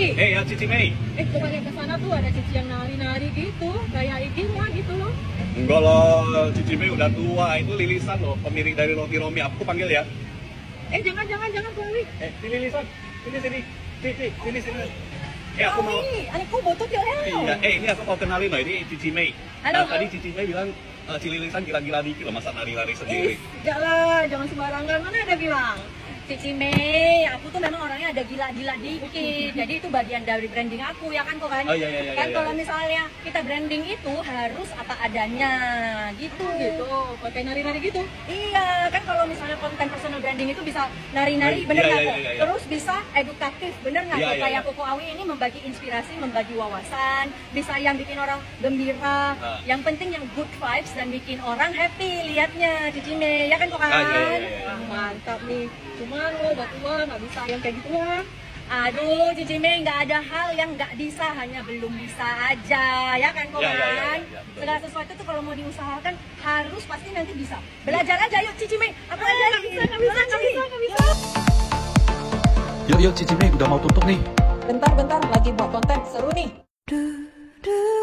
Ya Cici Mei. Bukannya ke sana tuh ada Cici yang nari-nari gitu, kayak Ikima gitu loh. Enggak loh, Cici Mei udah tua. Itu Lilisan loh, pemilik dari Roti Romi. Aku panggil ya. Jangan Kali. Si Lilisan, sini. Sini. Aku mau. Anakku botol ya. Iya, ini aku mau kenalin loh, ini Cici Mei. Halo. Tadi Cici Mei bilang si Lilisan gila-gila dikit loh, masa nari-nari sendiri. Jangan sembarangan. Mana ada bilang? Cici Mei, aku tuh memang orangnya ada gila-gila dikit. Jadi itu bagian dari branding aku ya kan kok kan? Oh, iya, Kan iya. kalau misalnya kita branding itu harus apa adanya gitu. Pakai nari-nari gitu. Iya, kan kalau misalnya konten personal branding itu bisa nari-nari, bener nggak kok? Iya. Terus bisa edukatif, bener nggak kok? Iya. Kayak Koko Awi ini membagi inspirasi, membagi wawasan, bisa yang bikin orang gembira, yang penting yang good vibes dan bikin orang happy liatnya Cici Mei, ya kan kok kan? Iya. Mantap nih. Cuman lo udah tua nggak bisa yang kayak gitu ya. Aduh, Cici Mei nggak ada hal yang nggak bisa, hanya belum bisa aja, ya kan kok kan? Iya, betul. Segala sesuatu tuh kalau mau diusahakan harus pasti nanti bisa. Belajar aja yuk Cici Mei. Aku aja nggak bisa. Yuk Cici Mei udah mau tutup nih. Bentar, lagi buat konten seru nih.